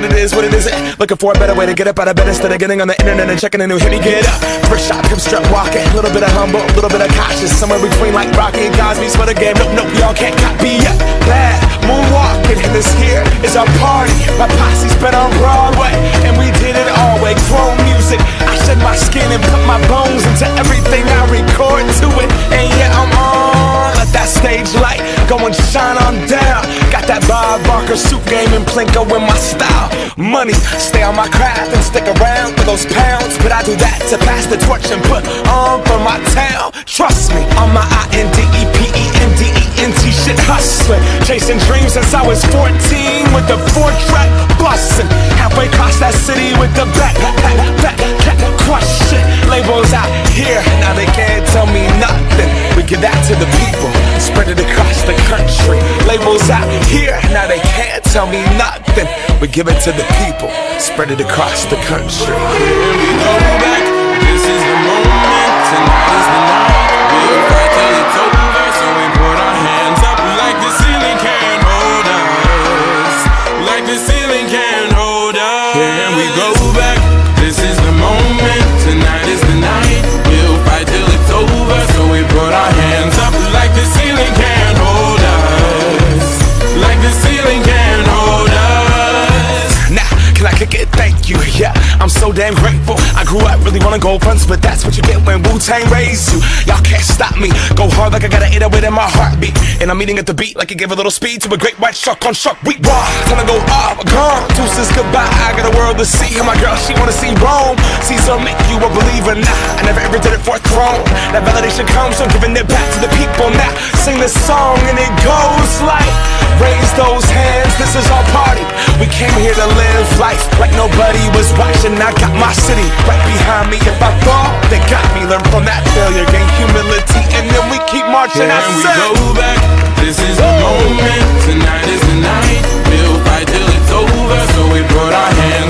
what it is, what it isn't. Looking for a better way to get up out of bed instead of getting on the internet and checking a new hit. Me get up, first shot, come strut walking. A little bit of humble, a little bit of cautious. Somewhere between like Rocky and Cosby's for the game. Nope, nope, y'all can't copy yet. Bad moonwalking, and this here is our party. My posse's been on Broadway, and we did it all way. Grown music, I shed my skin and put my bones into everything I record to it. And yeah, I'm on. Let that stage light go and shine on down. Got that Bob Barker suit game and Plinko in my style. Money, stay on my craft and stick around for those pounds. But I do that to pass the torch and put on for my town. Trust me, on my INDEPENDENT shit hustling. Chasing dreams since I was 14 with the 4-track bustin'. Halfway across that city with the back crush shit. Labels out here, now they can't tell me nothing. We give that to the people, spread it across the country. Labels out here, now they can't tell me nothing. We give it to the people, spread it across the country. Here we go back, this is the moment, tonight is the night. We'll fight till it's over, so we put our hands up like the ceiling can't hold us. Like the ceiling can't hold us. Here we go back, this is the moment, tonight is the night. We'll fight till it's over, so we put our hands up like the ceiling can't hold us. Like the ceiling can't hold us. Now, can I kick it? Thank you, yeah, I'm so damn grateful. I grew up really wanna go fronts, but that's what you get when Wu-Tang raised you. Y'all can't stop me, go hard like I got an 808 in my heartbeat. And I'm eating at the beat like it gave a little speed to a great white shark on shark week. Raw, time to go off, gone, deuces goodbye. I got a world to see, and my girl, she wanna see Rome. Caesar make you a believer, nah, I never ever did it for a throne. That validation comes from giving it back to the people. Now, sing this song and it goes like, raise those hands, this is our party. We came here to live life like nobody was watching. I got my city right behind me. If I fall, they got me. Learn from that failure, gain humility, and then we keep marching. Here we go back, this is the moment, tonight is the night. We'll fight till it's over, so we put our hands